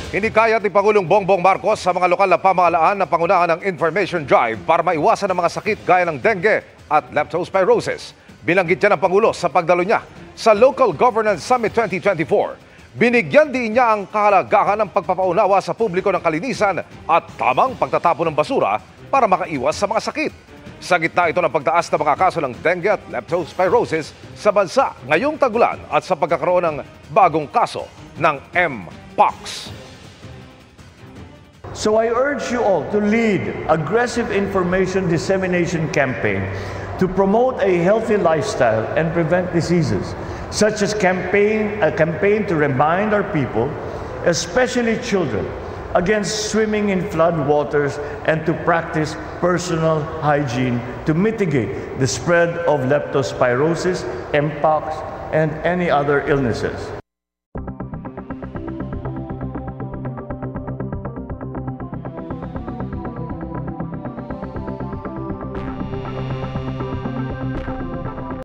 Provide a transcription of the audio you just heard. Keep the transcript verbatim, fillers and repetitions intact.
Hinikayat ni Pangulong Bongbong Marcos sa mga lokal na pamahalaan na pangunahan ng information drive para maiwasan ang mga sakit gaya ng dengue at leptospirosis. Binanggit niya ng Pangulo sa pagdalo niya sa Local Governance Summit twenty twenty-four. Binigyan din niya ang kahalagahan ng pagpapaunawa sa publiko ng kalinisan at tamang pagtatapon ng basura para makaiwas sa mga sakit. Sa gitna ito ng pagtaas ng mga kaso ng dengue at leptospirosis sa bansa ngayong tagulan at sa pagkakaroon ng bagong kaso ng M-Pox. So I urge you all to lead aggressive information dissemination campaign to promote a healthy lifestyle and prevent diseases, such as campaign, a campaign to remind our people, especially children, against swimming in flood waters and to practice personal hygiene to mitigate the spread of leptospirosis, M-Pox, and any other illnesses.